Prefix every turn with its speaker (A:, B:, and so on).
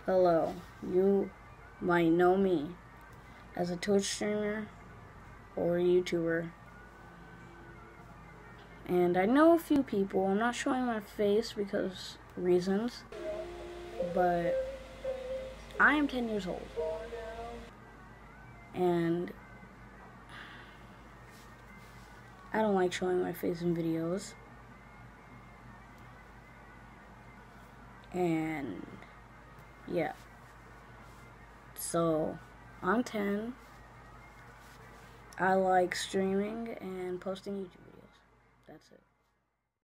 A: Hello, you might know me as a Twitch streamer or a YouTuber. And I know a few people. I'm not showing my face because reasons, but I am 10 years old. And I don't like showing my face in videos. And yeah. So, I'm 10. I like streaming and posting YouTube videos. That's it.